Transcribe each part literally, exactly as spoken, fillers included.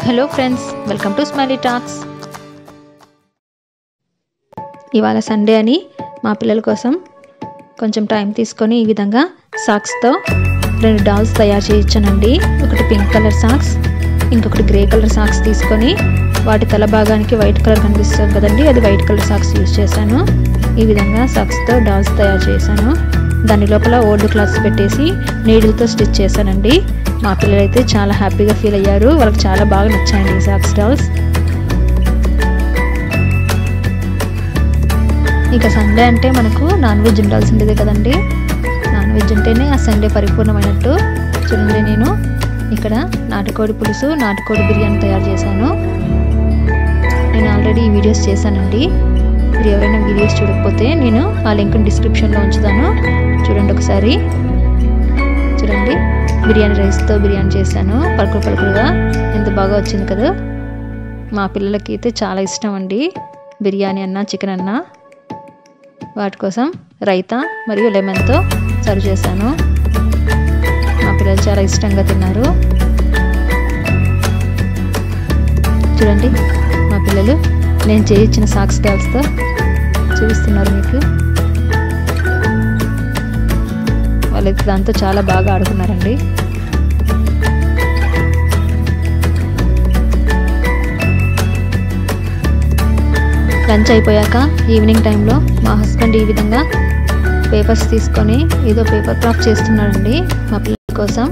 Hello friends, welcome to smiley talks. ఇవాళ Sunday అని మా పిల్లల కోసం కొంచెం టైం తీసుకొని ఈ విధంగా సాక్స్తో రెండు డాల్స్ తయారు చేయించానండి. ఒకటి పింక్ కలర్ సాక్స్, ఇంకొకటి గ్రే కలర్ సాక్స్ తీసుకొని వాటి తల భాగానికి వైట్ కలర్ కనిపిస్తుంది కదండి, అది వైట్ కలర్ సాక్స్ యూజ్ చేశాను. ఈ విధంగా సాక్స్తో డాల్స్ తయారు చేశాను. దాని లోపల ఓల్డ్ క్లాత్స్ పెట్టేసి నీడిల్తో స్టిచ్ చేశానండి. మా పిల్లలైతే చాలా హ్యాపీగా ఫీల్ అయ్యారు. వాళ్ళకి చాలా బాగా నచ్చాయండి ఈ సాక్స్ డాల్స్. ఇక సండే అంటే మనకు నాన్ వెజ్ ఉండాల్సిందే కదండి. నాన్ వెజ్ ఉంటేనే ఆ సండే పరిపూర్ణమైనట్టు. చూడండి, నేను ఇక్కడ నాటుకోడి పులుసు, నాటుకోడి బిర్యానీ తయారు చేశాను. నేను ఆల్రెడీ ఈ వీడియోస్ చేశానండి. మీరు ఎవరైనా వీడియోస్ చూడకపోతే నేను ఆ లింక్ డిస్క్రిప్షన్లో ఉంచుతాను, చూడండి ఒకసారి. చూడండి, బిర్యానీ రైస్తో బిర్యానీ చేశాను. పలుకులు పలుకులుగా ఎంత బాగా వచ్చింది కదా. మా పిల్లలకి అయితే చాలా ఇష్టం అండి బిర్యానీ అన్నా చికెన్ అన్నా. వాటి కోసం రైతా మరియు లెమన్తో సర్వ్ చేశాను. మా పిల్లలు చాలా ఇష్టంగా తిన్నారు. చూడండి, మా పిల్లలు నేను చేయించిన సాక్స్ డాల్స్తో చూపిస్తున్నారు మీకు. వాళ్ళైతే దాంతో చాలా బాగా ఆడుకున్నారండి. లంచ్ అయిపోయాక ఈవినింగ్ టైంలో మా హస్బెండ్ ఈ విధంగా పేపర్స్ తీసుకొని ఏదో పేపర్ క్రాఫ్ట్ చేస్తున్నాడండి మా పిల్లల కోసం.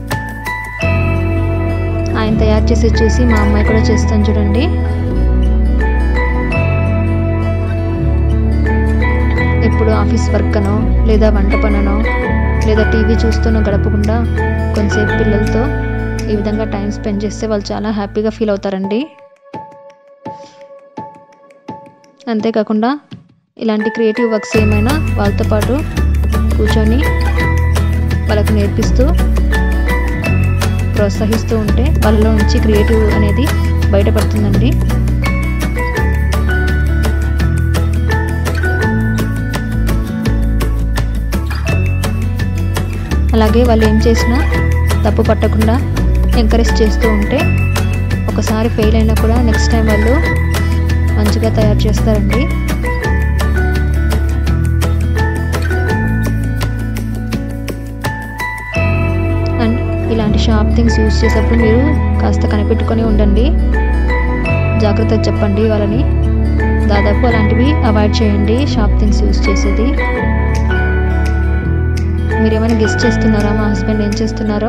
ఆయన తయారు చేసి చూసి మా అమ్మాయి కూడా చేస్తాను చూడండి. ఎప్పుడు ఆఫీస్ వర్క్ అనో లేదా వంట పననో లేదా టీవీ చూస్తూనో గడపకుండా కొంతసేపు పిల్లలతో ఈ విధంగా టైం స్పెండ్ చేస్తే వాళ్ళు చాలా హ్యాపీగా ఫీల్ అవుతారండి. అంతేకాకుండా ఇలాంటి క్రియేటివ్ వర్క్స్ ఏమైనా వాళ్ళతో పాటు కూర్చొని వాళ్ళకు నేర్పిస్తూ ప్రోత్సహిస్తూ ఉంటే వాళ్ళలో నుంచి క్రియేటివ్ అనేది బయటపడుతుందండి. అలాగే వాళ్ళు ఏం చేసినా తప్పు పట్టకుండా ఎంకరేజ్ చేస్తూ ఉంటే ఒకసారి ఫెయిల్ అయినా కూడా నెక్స్ట్ టైం వాళ్ళు మంచిగా తయారు చేస్తారండి. అండ్ ఇలాంటి షార్ప్ థింగ్స్ యూజ్ చేసేటప్పుడు మీరు కాస్త కనిపెట్టుకొని ఉండండి. జాగ్రత్తగా చెప్పండి వాళ్ళని. దాదాపు అలాంటివి అవాయిడ్ చేయండి, షార్ప్ థింగ్స్ యూజ్ చేసేది. మీరు ఏమైనా గెస్ట్ చేస్తున్నారా మా హస్బెండ్ ఏం చేస్తున్నారో?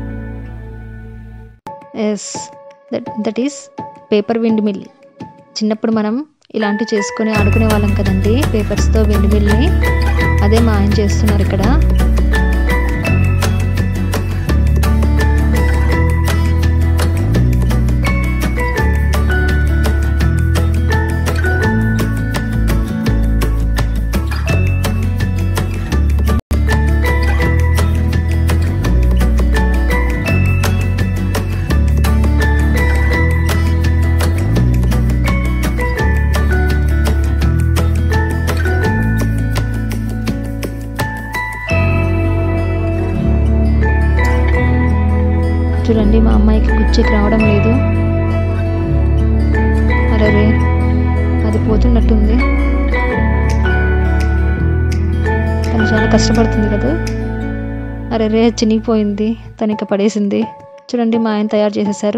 Yes, that that is paper windmill. చిన్నప్పుడు మనం ఇలాంటివి చేసుకొని ఆడుకునే వాళ్ళం కదండి, పేపర్స్తో విండ్ మిల్ని. అదే మా ఆయన చేస్తున్నారు ఇక్కడ. చూడండి, మా అమ్మాయికి గుచ్చేకి రావడం లేదు. అరే, అది పోతున్నట్టుంది. తను చాలా కష్టపడుతుంది కదా. అరే రే చినిగిపోయింది, తను ఇక పడేసింది. చూడండి, మా ఆయన తయారు చేసేసారు.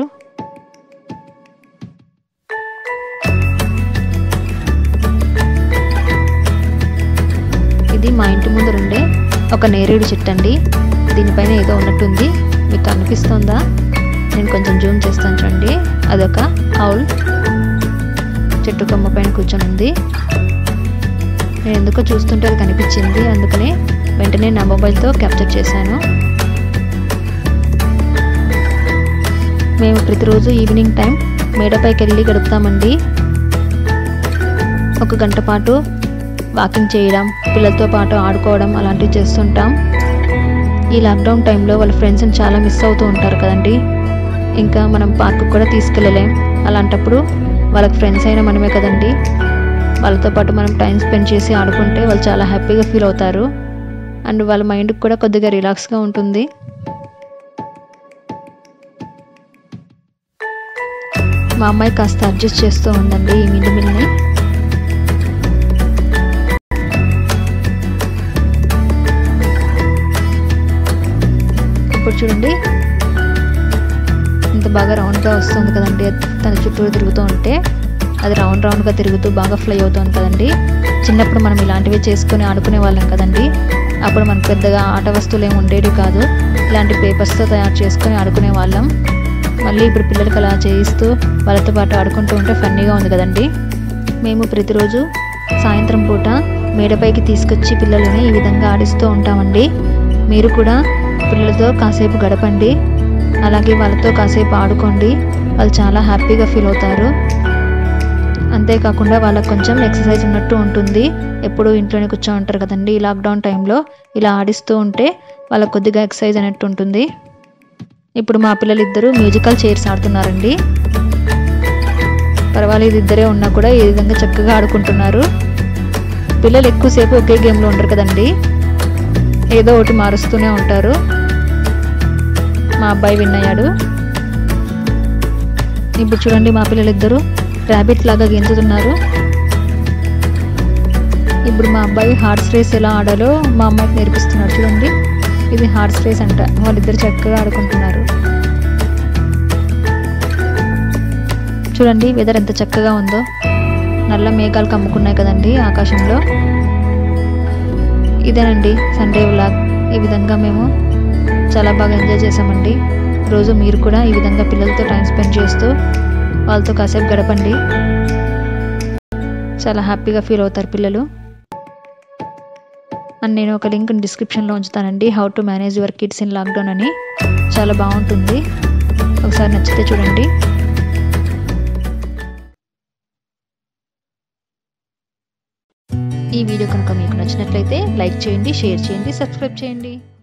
ఇది మా ఇంటి ముందు ఉండే ఒక నేరేడు చెట్టు అండి. దీనిపైన ఏదో ఉన్నట్టుంది, మీకు కనిపిస్తుందా? నేను కొంచెం జూమ్ చేస్తాను చూడండి. అదొక ఆవుల్ చెట్టు కొమ్మ పైన కూర్చొని ఉంది. నేను ఎందుకో చూస్తుంటే అది కనిపించింది, అందుకనే వెంటనే నా మొబైల్తో క్యాప్చర్ చేశాను. మేము ప్రతిరోజు ఈవినింగ్ టైం మేడపైకి వెళ్ళి గడుపుతామండి. ఒక గంట పాటు వాకింగ్ చేయడం, పిల్లలతో పాటు ఆడుకోవడం అలాంటివి చేస్తుంటాం. ఈ లాక్డౌన్ టైంలో వాళ్ళ ఫ్రెండ్స్ని చాలా మిస్ అవుతూ ఉంటారు కదండి. ఇంకా మనం పార్కు కూడా తీసుకెళ్ళలేం. అలాంటప్పుడు వాళ్ళకి ఫ్రెండ్స్ అయినా మనమే కదండి. వాళ్ళతో పాటు మనం టైం స్పెండ్ చేసి ఆడుకుంటే వాళ్ళు చాలా హ్యాపీగా ఫీల్ అవుతారు. అండ్ వాళ్ళ మైండ్కి కూడా కొద్దిగా రిలాక్స్గా ఉంటుంది. మా అమ్మాయి కాస్త అడ్జస్ట్ చేస్తూ ఉందండి ఈ మిల్లు మిల్ని. ఇప్పుడు చూడండి ఇంత బాగా రౌండ్గా వస్తుంది కదండి, తన చుట్టూరు తిరుగుతూ ఉంటే అది రౌండ్ రౌండ్గా తిరుగుతూ బాగా ఫ్లై అవుతుంది కదండి. చిన్నప్పుడు మనం ఇలాంటివి చేసుకొని ఆడుకునే వాళ్ళం కదండి. అప్పుడు మనకు పెద్దగా ఆట వస్తువులు ఏమి ఉండేవి కాదు, ఇలాంటి పేపర్స్తో తయారు చేసుకొని ఆడుకునే వాళ్ళం. మళ్ళీ ఇప్పుడు పిల్లలకి అలా చేయిస్తూ వాళ్ళతో పాటు ఆడుకుంటూ ఉంటే ఫన్నీగా ఉంది కదండి. మేము ప్రతిరోజు సాయంత్రం పూట మేడపైకి తీసుకొచ్చి పిల్లలని ఈ విధంగా ఆడిస్తూ ఉంటామండి. మీరు కూడా పిల్లలతో కాసేపు గడపండి, అలాగే వాళ్ళతో కాసేపు ఆడుకోండి, వాళ్ళు చాలా హ్యాపీగా ఫీల్ అవుతారు. అంతేకాకుండా వాళ్ళకు కొంచెం ఎక్సర్సైజ్ ఉన్నట్టు ఉంటుంది. ఎప్పుడు ఇంట్లోనే కూర్చో ఉంటారు కదండి, ఈ లాక్డౌన్ టైంలో ఇలా ఆడిస్తూ ఉంటే వాళ్ళకు కొద్దిగా ఎక్సర్సైజ్ అన్నట్టు ఉంటుంది. ఇప్పుడు మా పిల్లలు ఇద్దరు మ్యూజికల్ చైర్స్ ఆడుతున్నారండి. పర్వాలేదు, ఇద్దరే ఉన్నా కూడా ఈ విధంగా చక్కగా ఆడుకుంటున్నారు. పిల్లలు ఎక్కువసేపు ఒకే గేమ్లో ఉండరు కదండి, ఏదో ఒకటి మారుస్తూనే ఉంటారు. మా అబ్బాయి విన్ అయ్యాడు. ఇప్పుడు చూడండి మా పిల్లలిద్దరూ ర్యాబిట్ లాగా గెంతుతున్నారు. ఇప్పుడు మా అబ్బాయి హార్స్ రేస్ ఎలా ఆడాలో మా అమ్మాయికి నేర్పిస్తున్నాడు. చూడండి, ఇది హార్స్ రేస్ అంట. వాళ్ళిద్దరు చక్కగా ఆడుకుంటున్నారు. చూడండి వెదర్ ఎంత చక్కగా ఉందో, నల్ల మేఘాలు కమ్ముకున్నాయి కదండి ఆకాశంలో. ఇదేనండి సండే వ్లాగ్. ఈ విధంగా మేము చాలా బాగా ఎంజాయ్ చేసామండి. రోజు మీరు కూడా ఈ విధంగా పిల్లలతో టైం స్పెండ్ చేస్తూ వాళ్ళతో కాసేపు గడపండి, చాలా హ్యాపీగా ఫీల్ అవుతారు పిల్లలు. అండ్ నేను ఒక లింక్ డిస్క్రిప్షన్లో ఉంచుతానండి, how to manage your kids in lockdown అని. చాలా బాగుంటుంది, ఒకసారి నచ్చితే చూడండి. ఈ వీడియో కనుక మీకు నచ్చినట్లయితే లైక్ చేయండి, షేర్ చేయండి, సబ్స్క్రైబ్ చేయండి.